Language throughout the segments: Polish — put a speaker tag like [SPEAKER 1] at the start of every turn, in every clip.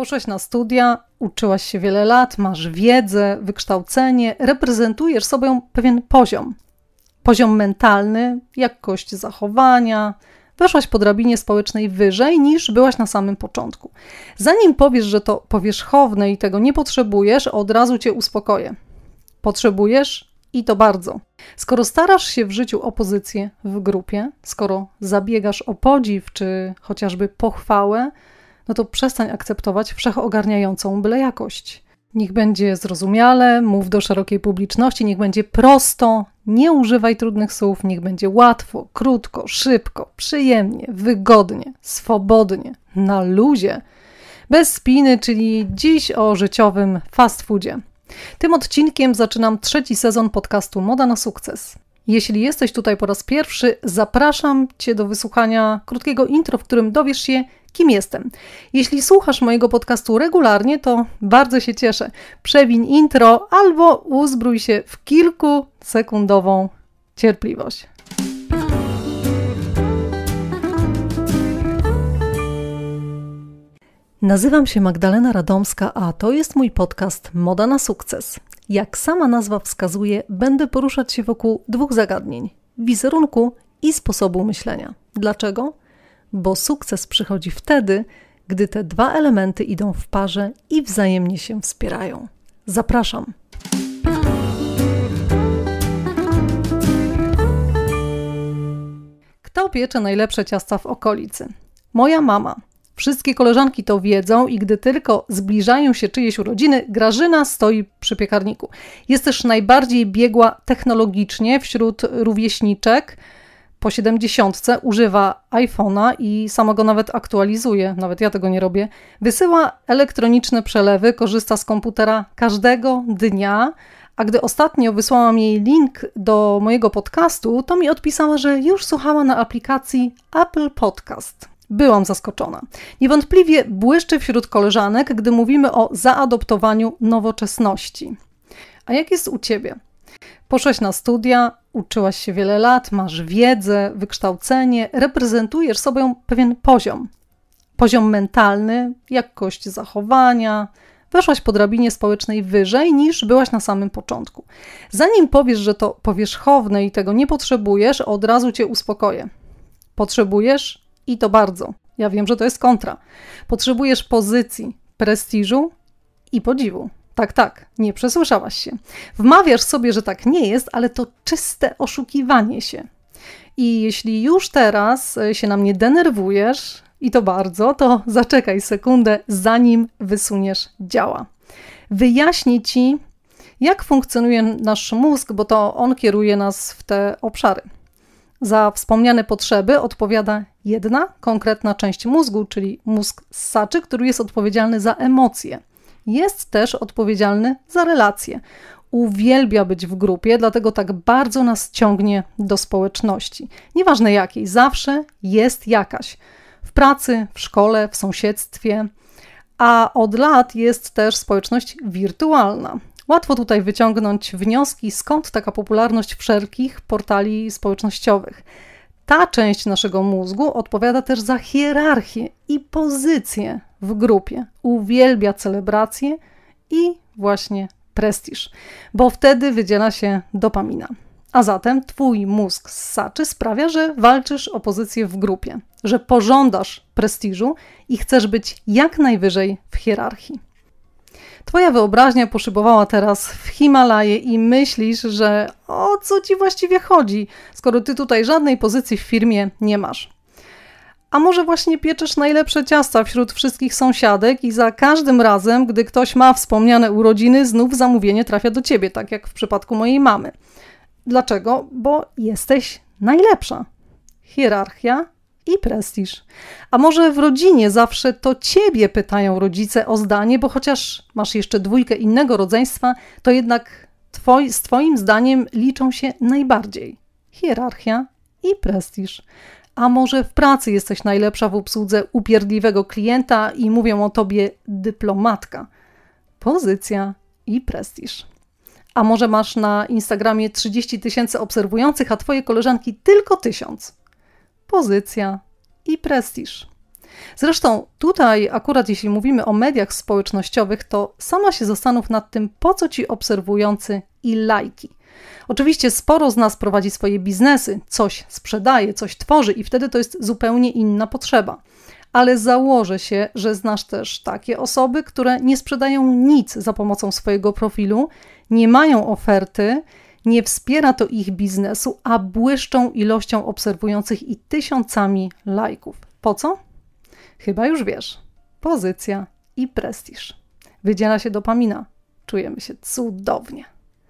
[SPEAKER 1] Poszłaś na studia, uczyłaś się wiele lat, masz wiedzę, wykształcenie, reprezentujesz sobą pewien poziom. Poziom mentalny, jakość zachowania. Weszłaś po drabinie społecznej wyżej niż byłaś na samym początku. Zanim powiesz, że to powierzchowne i tego nie potrzebujesz, od razu cię uspokoję. Potrzebujesz i to bardzo. Skoro starasz się w życiu o pozycję w grupie, skoro zabiegasz o podziw czy chociażby pochwałę, no to przestań akceptować wszechogarniającą byle jakość. Niech będzie zrozumiale, mów do szerokiej publiczności, niech będzie prosto, nie używaj trudnych słów, niech będzie łatwo, krótko, szybko, przyjemnie, wygodnie, swobodnie, na luzie, bez spiny, czyli dziś o życiowym fast foodzie. Tym odcinkiem zaczynam 3. sezon podcastu Moda na sukces. Jeśli jesteś tutaj po raz pierwszy, zapraszam Cię do wysłuchania krótkiego intro, w którym dowiesz się, kim jestem. Jeśli słuchasz mojego podcastu regularnie, to bardzo się cieszę. Przewiń intro albo uzbrój się w kilkusekundową cierpliwość. Nazywam się Magdalena Radomska, a to jest mój podcast Moda na sukces. Jak sama nazwa wskazuje, będę poruszać się wokół 2 zagadnień: wizerunku i sposobu myślenia. Dlaczego? Bo sukces przychodzi wtedy, gdy te 2 elementy idą w parze i wzajemnie się wspierają. Zapraszam! Kto piecze najlepsze ciasta w okolicy? Moja mama. Wszystkie koleżanki to wiedzą i gdy tylko zbliżają się czyjeś urodziny, Grażyna stoi przy piekarniku. Jest też najbardziej biegła technologicznie wśród rówieśniczek. Po 70 używa iPhone'a i sama go nawet aktualizuje, nawet ja tego nie robię. Wysyła elektroniczne przelewy, korzysta z komputera każdego dnia, a gdy ostatnio wysłałam jej link do mojego podcastu, to mi odpisała, że już słuchała na aplikacji Apple Podcast. Byłam zaskoczona. Niewątpliwie błyszczy wśród koleżanek, gdy mówimy o zaadoptowaniu nowoczesności. A jak jest u Ciebie? Poszłaś na studia, uczyłaś się wiele lat, masz wiedzę, wykształcenie, reprezentujesz sobą pewien poziom. Poziom mentalny, jakość zachowania. Weszłaś po drabinie społecznej wyżej niż byłaś na samym początku. Zanim powiesz, że to powierzchowne i tego nie potrzebujesz, od razu Cię uspokoję. Potrzebujesz i to bardzo. Ja wiem, że to jest kontra. Potrzebujesz pozycji, prestiżu i podziwu. Tak, nie przesłyszałaś się. Wmawiasz sobie, że tak nie jest, ale to czyste oszukiwanie się. I jeśli już teraz się na mnie denerwujesz, i to bardzo, to zaczekaj sekundę, zanim wysuniesz działa. Wyjaśnię Ci, jak funkcjonuje nasz mózg, bo to on kieruje nas w te obszary. Za wspomniane potrzeby odpowiada jedna konkretna część mózgu, czyli mózg ssaczy, który jest odpowiedzialny za emocje. Jest też odpowiedzialny za relacje. Uwielbia być w grupie, dlatego tak bardzo nas ciągnie do społeczności. Nieważne jakiej, zawsze jest jakaś. W pracy, w szkole, w sąsiedztwie, a od lat jest też społeczność wirtualna. Łatwo tutaj wyciągnąć wnioski, skąd taka popularność wszelkich portali społecznościowych. Ta część naszego mózgu odpowiada też za hierarchię i pozycję w grupie. Uwielbia celebracje i właśnie prestiż, bo wtedy wydziela się dopamina. A zatem twój mózg ssaczy sprawia, że walczysz o pozycję w grupie, że pożądasz prestiżu i chcesz być jak najwyżej w hierarchii. Twoja wyobraźnia poszybowała teraz w Himalaje i myślisz, że o co ci właściwie chodzi, skoro ty tutaj żadnej pozycji w firmie nie masz. A może właśnie pieczesz najlepsze ciasta wśród wszystkich sąsiadek i za każdym razem, gdy ktoś ma wspomniane urodziny, znów zamówienie trafia do ciebie, tak jak w przypadku mojej mamy. Dlaczego? Bo jesteś najlepsza. Hierarchia i prestiż. A może w rodzinie zawsze to ciebie pytają rodzice o zdanie, bo chociaż masz jeszcze 2 innego rodzeństwa, to jednak z twoim zdaniem liczą się najbardziej. Hierarchia i prestiż. A może w pracy jesteś najlepsza w obsłudze upierdliwego klienta i mówią o tobie dyplomatka. Pozycja i prestiż. A może masz na Instagramie 30 000 obserwujących, a twoje koleżanki tylko 1000. Pozycja i prestiż. Zresztą tutaj akurat jeśli mówimy o mediach społecznościowych, to sama się zastanów nad tym, po co ci obserwujący i lajki. Oczywiście sporo z nas prowadzi swoje biznesy, coś sprzedaje, coś tworzy i wtedy to jest zupełnie inna potrzeba. Ale założę się, że znasz też takie osoby, które nie sprzedają nic za pomocą swojego profilu, nie mają oferty, nie wspiera to ich biznesu, a błyszczą ilością obserwujących i tysiącami lajków. Po co? Chyba już wiesz. Pozycja i prestiż. Wydziela się dopamina. Czujemy się cudownie.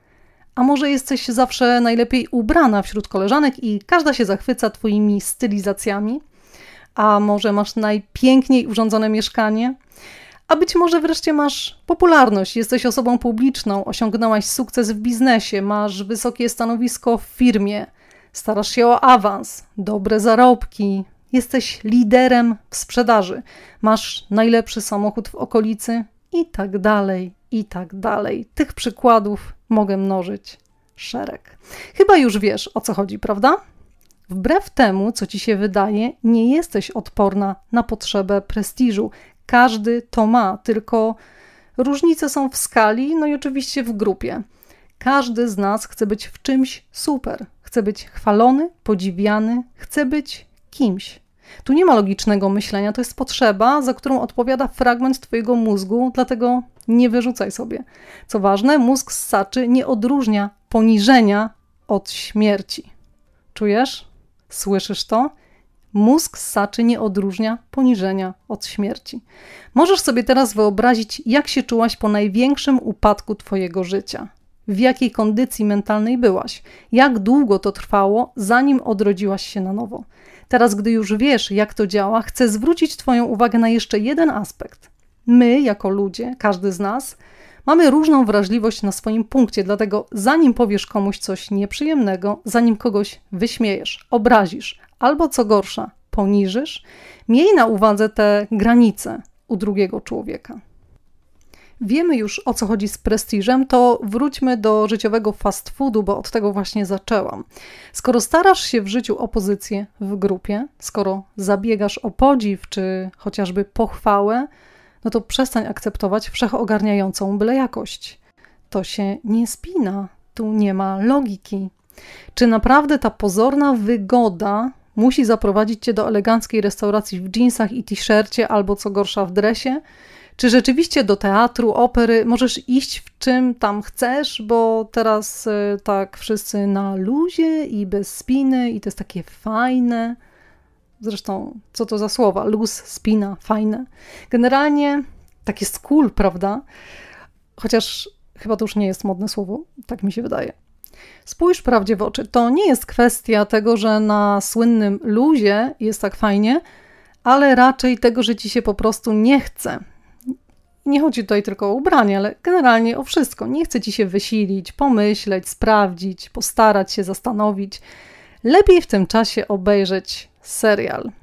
[SPEAKER 1] A może jesteś zawsze najlepiej ubrana wśród koleżanek i każda się zachwyca twoimi stylizacjami? A może masz najpiękniej urządzone mieszkanie? A być może wreszcie masz popularność, jesteś osobą publiczną, osiągnęłaś sukces w biznesie, masz wysokie stanowisko w firmie, starasz się o awans, dobre zarobki, jesteś liderem w sprzedaży, masz najlepszy samochód w okolicy i tak dalej, i tak dalej. Tych przykładów mogę mnożyć szereg. Chyba już wiesz, o co chodzi, prawda? Wbrew temu, co ci się wydaje, nie jesteś odporna na potrzebę prestiżu. Każdy to ma, tylko różnice są w skali, no i oczywiście w grupie. Każdy z nas chce być w czymś super. Chce być chwalony, podziwiany, chce być kimś. Tu nie ma logicznego myślenia, to jest potrzeba, za którą odpowiada fragment twojego mózgu, dlatego nie wyrzucaj sobie. Co ważne, mózg ssaczy nie odróżnia poniżenia od śmierci. Czujesz? Słyszysz to? Mózg ssaczy nie odróżnia poniżenia od śmierci. Możesz sobie teraz wyobrazić, jak się czułaś po największym upadku twojego życia. W jakiej kondycji mentalnej byłaś? Jak długo to trwało, zanim odrodziłaś się na nowo? Teraz, gdy już wiesz, jak to działa, chcę zwrócić twoją uwagę na jeszcze jeden aspekt. My, jako ludzie, każdy z nas, mamy różną wrażliwość na swoim punkcie, dlatego zanim powiesz komuś coś nieprzyjemnego, zanim kogoś wyśmiejesz, obrazisz, albo co gorsza, poniżysz, miej na uwadze te granice u drugiego człowieka. Wiemy już, o co chodzi z prestiżem, to wróćmy do życiowego fast foodu, bo od tego właśnie zaczęłam. Skoro starasz się w życiu o pozycję w grupie, skoro zabiegasz o podziw czy chociażby pochwałę, no to przestań akceptować wszechogarniającą byle jakość. To się nie spina, tu nie ma logiki. Czy naprawdę ta pozorna wygoda musi zaprowadzić cię do eleganckiej restauracji w dżinsach i t-shircie albo co gorsza w dresie? Czy rzeczywiście do teatru, opery możesz iść w czym tam chcesz, bo teraz tak wszyscy na luzie i bez spiny i to jest takie fajne. Zresztą, co to za słowa? Luz, spina, fajne. Generalnie takie cool, prawda? Chociaż chyba to już nie jest modne słowo, tak mi się wydaje. Spójrz prawdzie w oczy. To nie jest kwestia tego, że na słynnym luzie jest tak fajnie, ale raczej tego, że ci się po prostu nie chce. Nie chodzi tutaj tylko o ubranie, ale generalnie o wszystko. Nie chce ci się wysilić, pomyśleć, sprawdzić, postarać się, zastanowić. Lepiej w tym czasie obejrzeć serial.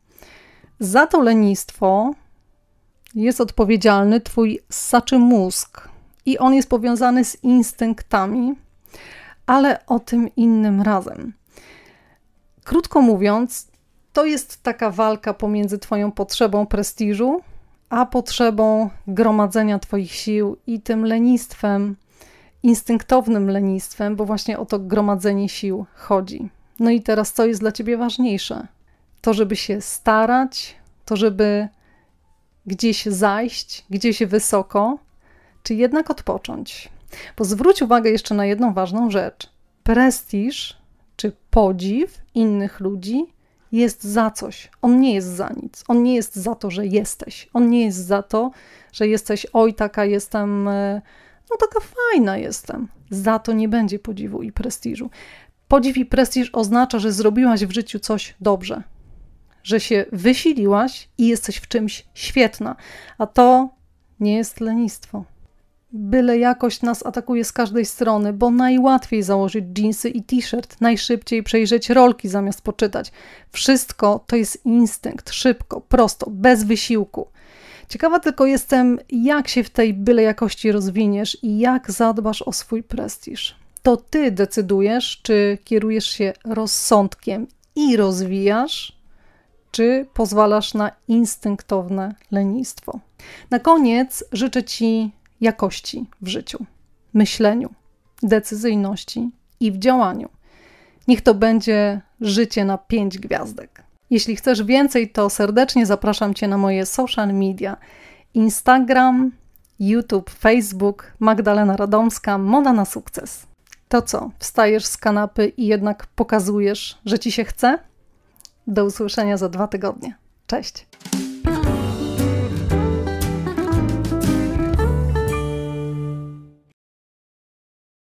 [SPEAKER 1] Za to lenistwo jest odpowiedzialny twój ssaczy mózg i on jest powiązany z instynktami, ale o tym innym razem. Krótko mówiąc, to jest taka walka pomiędzy twoją potrzebą prestiżu, a potrzebą gromadzenia twoich sił i tym lenistwem, instynktownym lenistwem, bo właśnie o to gromadzenie sił chodzi. No i teraz co jest dla ciebie ważniejsze? To, żeby się starać, to, żeby gdzieś zajść, gdzieś wysoko, czy jednak odpocząć? Bo zwróć uwagę jeszcze na jedną ważną rzecz. Prestiż czy podziw innych ludzi jest za coś. On nie jest za nic. On nie jest za to, że jesteś. On nie jest za to, że jesteś, oj, taka jestem, no taka fajna jestem. Za to nie będzie podziwu i prestiżu. Podziw i prestiż oznacza, że zrobiłaś w życiu coś dobrze. Że się wysiliłaś i jesteś w czymś świetna. A to nie jest lenistwo. Byle jakość nas atakuje z każdej strony, bo najłatwiej założyć dżinsy i t-shirt, najszybciej przejrzeć rolki zamiast poczytać. Wszystko to jest instynkt, szybko, prosto, bez wysiłku. Ciekawa tylko jestem, jak się w tej byle jakości rozwiniesz i jak zadbasz o swój prestiż. To ty decydujesz, czy kierujesz się rozsądkiem i rozwijasz, czy pozwalasz na instynktowne lenistwo? Na koniec życzę Ci jakości w życiu, myśleniu, decyzyjności i w działaniu. Niech to będzie życie na 5 gwiazdek. Jeśli chcesz więcej, to serdecznie zapraszam Cię na moje social media. Instagram, YouTube, Facebook, Magdalena Radomska, Moda na sukces. To co, wstajesz z kanapy i jednak pokazujesz, że Ci się chce? Do usłyszenia za 2 tygodnie. Cześć!